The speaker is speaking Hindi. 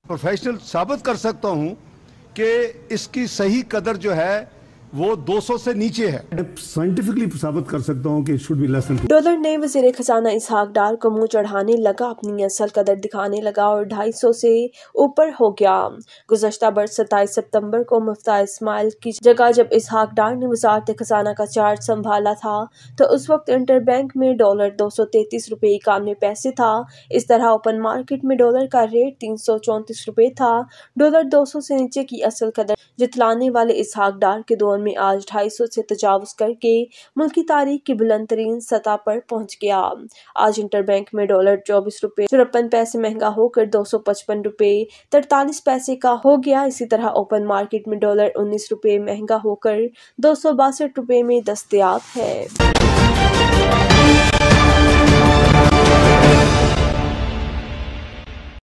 प्रोफेशनल साबित कर सकता हूं कि इसकी सही कदर जो है वो 200 से नीचे है। साइंटिफिकली साबित कर सकता हूं कि it should be less than. Dollar ने वज़ीर खजाना इसहाक डार को मुंह चढ़ाने लगा, अपनी असल कदर दिखाने लगा और 250 से ऊपर हो गया। गुज़श्ता बरस 27 सितंबर को मुफ्ता इस्माइल की जगह जब इसहाक डार ने वज़ारत खजाना का चार्ज संभाला था तो उस वक्त इंटरबैंक में डॉलर 233 रुपये 91 पैसे था। इस तरह ओपन मार्केट में डॉलर का रेट 334 रुपये था। डॉलर 200 से नीचे की असल कदर जितलाने वाले इसहाक डार के दौर में आज 250 से तजावुज़ करके मुल्की तारीख की बुलंद तरीन सतह पर पहुंच गया। आज इंटरबैंक में डॉलर 24 रुपये 54 पैसे महंगा होकर 255 रुपये 43 पैसे का हो गया। इसी तरह ओपन मार्केट में डॉलर 19 रुपये महंगा होकर 262 रुपये में दस्तयाब है।